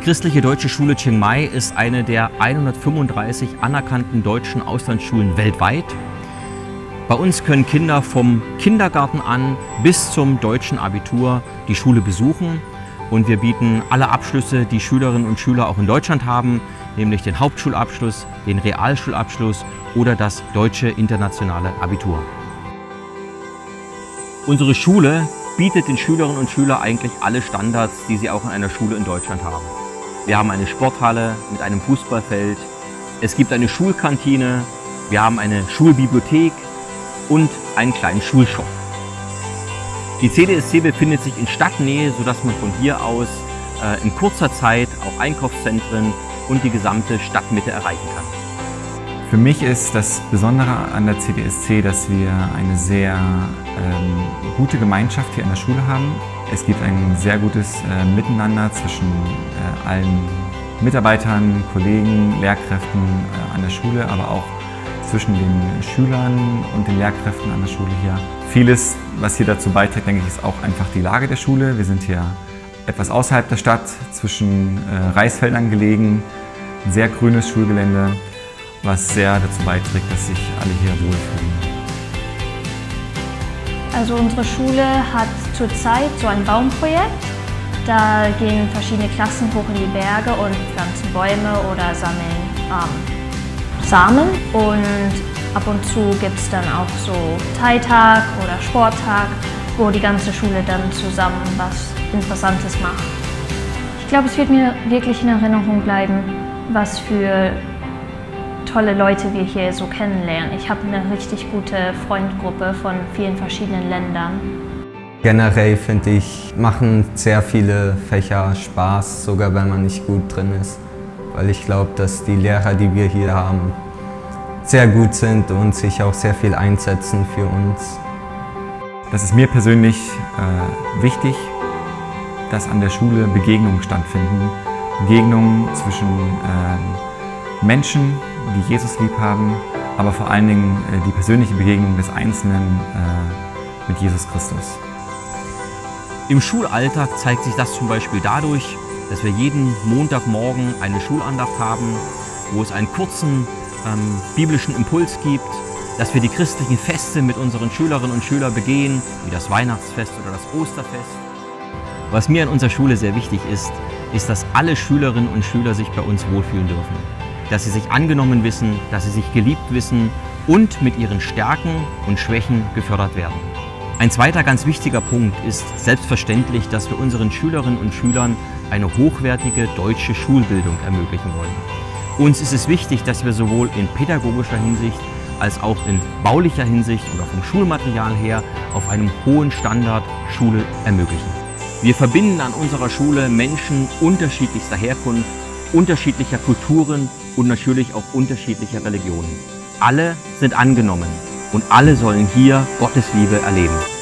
Christliche Deutsche Schule Chiang Mai ist eine der 135 anerkannten deutschen Auslandsschulen weltweit. Bei uns können Kinder vom Kindergarten an bis zum deutschen Abitur die Schule besuchen. Und wir bieten alle Abschlüsse, die Schülerinnen und Schüler auch in Deutschland haben, nämlich den Hauptschulabschluss, den Realschulabschluss oder das deutsche internationale Abitur. Unsere Schule bietet den Schülerinnen und Schülern eigentlich alle Standards, die sie auch in einer Schule in Deutschland haben. Wir haben eine Sporthalle mit einem Fußballfeld, es gibt eine Schulkantine, wir haben eine Schulbibliothek und einen kleinen Schulshop. Die CDSC befindet sich in Stadtnähe, sodass man von hier aus in kurzer Zeit auch Einkaufszentren und die gesamte Stadtmitte erreichen kann. Für mich ist das Besondere an der CDSC, dass wir eine sehr gute Gemeinschaft hier in der Schule haben. Es gibt ein sehr gutes Miteinander zwischen allen Mitarbeitern, Kollegen, Lehrkräften an der Schule, aber auch zwischen den Schülern und den Lehrkräften an der Schule hier. Vieles, was hier dazu beiträgt, denke ich, ist auch einfach die Lage der Schule. Wir sind hier etwas außerhalb der Stadt, zwischen Reisfeldern gelegen, ein sehr grünes Schulgelände, was sehr dazu beiträgt, dass sich alle hier wohlfühlen. Also unsere Schule hat zurzeit so ein Baumprojekt. Da gehen verschiedene Klassen hoch in die Berge und pflanzen Bäume oder sammeln Samen. Und ab und zu gibt es dann auch so Teitag oder Sporttag, wo die ganze Schule dann zusammen was Interessantes macht. Ich glaube, es wird mir wirklich in Erinnerung bleiben, was für tolle Leute wir hier so kennenlernen. Ich habe eine richtig gute Freundgruppe von vielen verschiedenen Ländern. Generell finde ich, machen sehr viele Fächer Spaß, sogar wenn man nicht gut drin ist. Weil ich glaube, dass die Lehrer, die wir hier haben, sehr gut sind und sich auch sehr viel einsetzen für uns. Das ist mir persönlich wichtig, dass an der Schule Begegnungen stattfinden. Begegnungen zwischen Menschen, die Jesus lieb haben, aber vor allen Dingen die persönliche Begegnung des Einzelnen mit Jesus Christus. Im Schulalltag zeigt sich das zum Beispiel dadurch, dass wir jeden Montagmorgen eine Schulandacht haben, wo es einen kurzen biblischen Impuls gibt, dass wir die christlichen Feste mit unseren Schülerinnen und Schülern begehen, wie das Weihnachtsfest oder das Osterfest. Was mir an unserer Schule sehr wichtig ist, dass alle Schülerinnen und Schüler sich bei uns wohlfühlen dürfen. Dass sie sich angenommen wissen, dass sie sich geliebt wissen und mit ihren Stärken und Schwächen gefördert werden. Ein zweiter ganz wichtiger Punkt ist selbstverständlich, dass wir unseren Schülerinnen und Schülern eine hochwertige deutsche Schulbildung ermöglichen wollen. Uns ist es wichtig, dass wir sowohl in pädagogischer Hinsicht als auch in baulicher Hinsicht oder vom Schulmaterial her auf einem hohen Standard Schule ermöglichen. Wir verbinden an unserer Schule Menschen unterschiedlichster Herkunft, unterschiedlicher Kulturen und natürlich auch unterschiedlicher Religionen. Alle sind angenommen und alle sollen hier Gottes Liebe erleben.